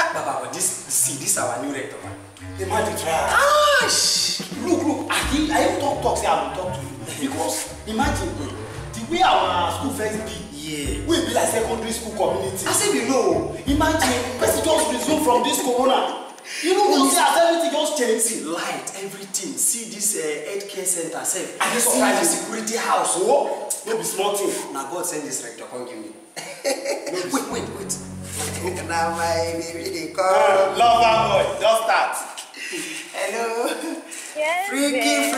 Baba, this our new rector. Imagine try. Look, I even talk say I will talk to you. Because imagine the way our school first be. Yeah. We be like secondary school community. I said you know. Imagine, person just resume from this corona. You know, see as everything just change. See light, everything. See this healthcare center, safe. I just see the security house. Oh, no be small thing. Now God send this rector, come give me. wait. Now my baby they come. Lover boy, just start. Hello. Yes, Freaky.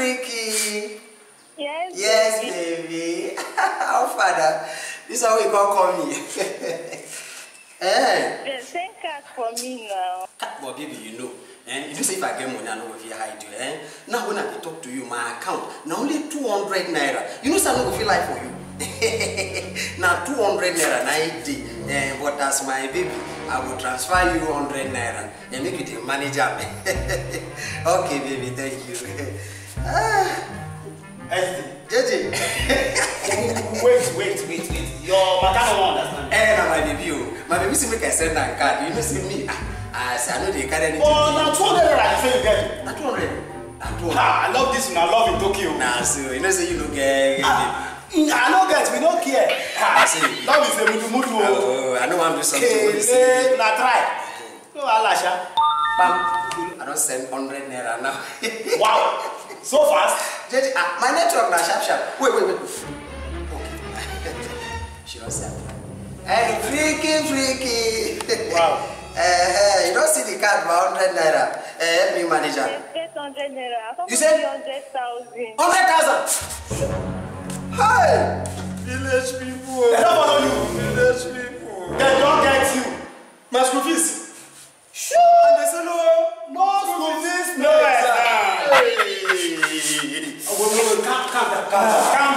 Yes, baby. How father? This is how we call me. Send cash for me now. But baby, you know, you say if I get money, I know if you hide you. Now when I talk to you, my account, now only 200 naira. You know, so I don't feel like for you. Now 200 naira, 90. But as my baby, I will transfer you 100 naira and make you the manager. Okay, baby, thank you. JJ. Wait. Your maternal won't understand. Now my baby, my baby see make I send that card. You know, see me. I say I know they carry anything. Oh, now 200 naira you say you get. Now 200. I love this one. I love in Tokyo. Nah, so you know, say you don't get. I don't get. We don't care. I see. Love is a mudu. Oh, I know I'm doing something. Okay, now try. No, Alasha. Bam. I don't send 100 naira now. Wow. So fast. JJ, my network now sharp. Wait. Okay. She don't say. Hey, freaky. Wow. You don't see the card for 100 naira. Help me, manager. 800 naira. You said 100,000. 100,000. Hey, village people. They don't follow you. Village people. They don't get you. My school fees. Sure. And they say no school fees. No. Hey. Calm